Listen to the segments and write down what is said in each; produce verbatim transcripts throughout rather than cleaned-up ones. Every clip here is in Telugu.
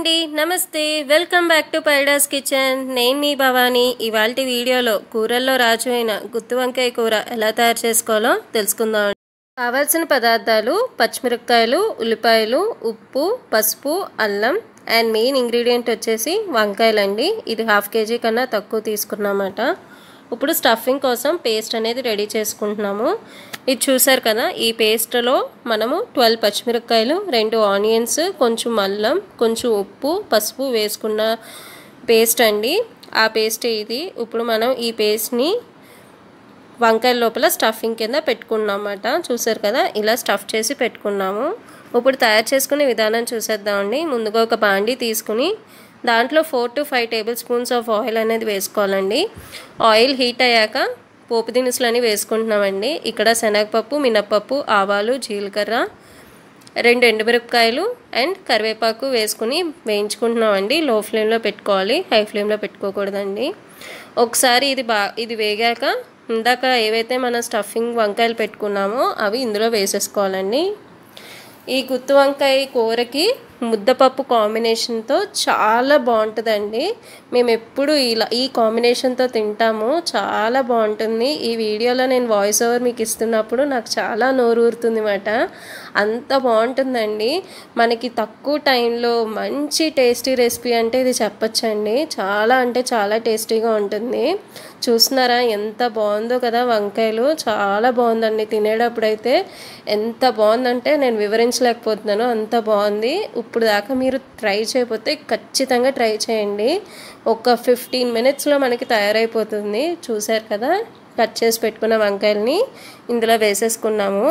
అండి నమస్తే welcome back to Paida's kitchen నేను మీ భవాని ఇవాల్టి వీడియోలో కూరల్లో రాజు అయిన గుత్తి వంకాయ కూర ఎలా తయారు చేసుకోవాలో తెలుసుకుందాం కావాల్సిన పదార్థాలు పచ్చిమిరపకాయలు ఉల్లిపాయలు ఉప్పు పసుపు అల్లం అండ్ మెయిన్ ఇంగ్రీడియంట్ వచ్చేసి వంకాయలండి ఇది హాఫ్ కేజీ కన్నా తక్కువ తీసుకున్నామట ఇప్పుడు స్టఫింగ్ కోసం పేస్ట్ అనేది రెడీ చేసుకుంటున్నాము ఇది చూసారు కదా ఈ పేస్ట్లో మనము ట్వెల్వ్ పచ్చిమిరపకాయలు రెండు ఆనియన్స్ కొంచెం అల్లం కొంచెం ఉప్పు పసుపు వేసుకున్న పేస్ట్ అండి ఆ పేస్ట్ ఇది ఇప్పుడు మనం ఈ పేస్ట్ని వంకాయ లోపల స్టఫింగ్ కింద పెట్టుకున్నామట చూసారు కదా ఇలా స్టఫ్ చేసి పెట్టుకున్నాము ఇప్పుడు తయారు చేసుకునే విధానం చూసేద్దామండి ముందుగా ఒక బాండీ తీసుకుని దాంట్లో four to five tablespoons of oil అనేది వేసుకోవాలండి ఆయిల్ హీట్ అయ్యాక పోపు దినుసులని వేసుకుంటున్నామండి ఇక్కడ శనగపప్పు మినప్పప్పు ఆవాలు జీలకర్ర రెండు ఎండుమిరపకాయలు అండ్ కరివేపాకు వేసుకుని వేయించుకుంటున్నామండి లో ఫ్లేమ్లో పెట్టుకోవాలి హై ఫ్లేమ్లో పెట్టుకోకూడదండి ఒకసారి ఇది బా ఇది వేగాక ఇందాక ఏవైతే మనం స్టఫింగ్ వంకాయలు పెట్టుకున్నామో అవి ఇందులో వేసేసుకోవాలండి ఈ గుత్తి వంకాయ కూరకి ముద్దపప్పు కాంబినేషన్తో చాలా బాగుంటుందండి మేము ఎప్పుడు ఇలా ఈ కాంబినేషన్తో తింటాము చాలా బాగుంటుంది ఈ వీడియోలో నేను వాయిస్ ఓవర్ మీకు ఇస్తున్నప్పుడు నాకు చాలా నోరు ఊరుతుంది అన్నమాట అంత బాగుంటుందండి మనకి తక్కువ టైంలో మంచి టేస్టీ రెసిపీ అంటే ఇది చెప్పచ్చండి చాలా అంటే చాలా టేస్టీగా ఉంటుంది చూస్తున్నారా ఎంత బాగుందో కదా వంకాయలు చాలా బాగుందండి తినేటప్పుడైతే ఎంత బాగుందంటే నేను వివరించలేకపోతున్నాను అంత బాగుంది ఇప్పుడు దాకా మీరు ట్రై చేయకపోతే ఖచ్చితంగా ట్రై చేయండి ఒక ఫిఫ్టీన్ మినిట్స్లో మనకి తయారైపోతుంది చూసారు కదా కట్ చేసి పెట్టుకున్న వంకాయల్ని ఇందులో వేసేసుకున్నాము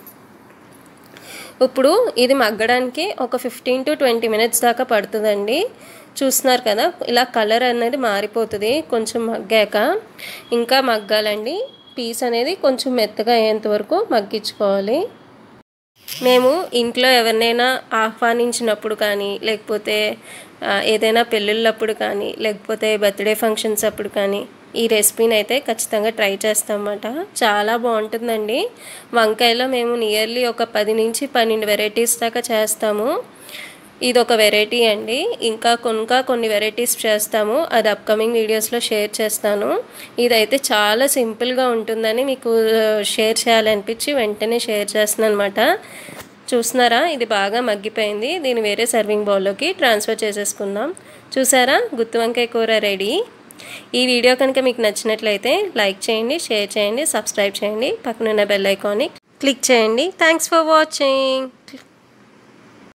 ఇప్పుడు ఇది మగ్గడానికి ఒక ఫిఫ్టీన్ టు ట్వంటీ మినిట్స్ దాకా పడుతుందండి చూస్తున్నారు కదా ఇలా కలర్ అనేది మారిపోతుంది కొంచెం మగ్గాక ఇంకా మగ్గాలండి పీస్ అనేది కొంచెం మెత్తగా అయ్యేంత వరకు మగ్గించుకోవాలి మేము ఇంట్లో ఎవరినైనా ఆహ్వానించినప్పుడు కానీ లేకపోతే ఏదైనా పెళ్ళిళ్ళప్పుడు కానీ లేకపోతే బర్త్డే ఫంక్షన్స్ అప్పుడు కానీ ఈ రెసిపీని అయితే ఖచ్చితంగా ట్రై చేస్తామన్నమాట చాలా బాగుంటుందండి వంకాయలో మేము నియర్లీ ఒక పది నుంచి పన్నెండు వెరైటీస్ దాకా చేస్తాము ఇది ఒక వెరైటీ అండి ఇంకా కొనుక కొన్ని వెరైటీస్ చేస్తాము అది అప్కమింగ్ వీడియోస్లో షేర్ చేస్తాను ఇదైతే చాలా సింపుల్గా ఉంటుందని మీకు షేర్ చేయాలనిపించి వెంటనే షేర్ చేస్తున్నాను అనమాట చూస్తున్నారా ఇది బాగా మగ్గిపోయింది దీన్ని వేరే సర్వింగ్ బౌల్లోకి ట్రాన్స్ఫర్ చేసేసుకుందాం చూసారా గుత్తి వంకాయ కూర రెడీ ఈ వీడియో కనుక మీకు నచ్చినట్లయితే లైక్ చేయండి షేర్ చేయండి సబ్స్క్రైబ్ చేయండి పక్కనున్న బెల్ ఐకాన్ని క్లిక్ చేయండి థ్యాంక్స్ ఫర్ వాచింగ్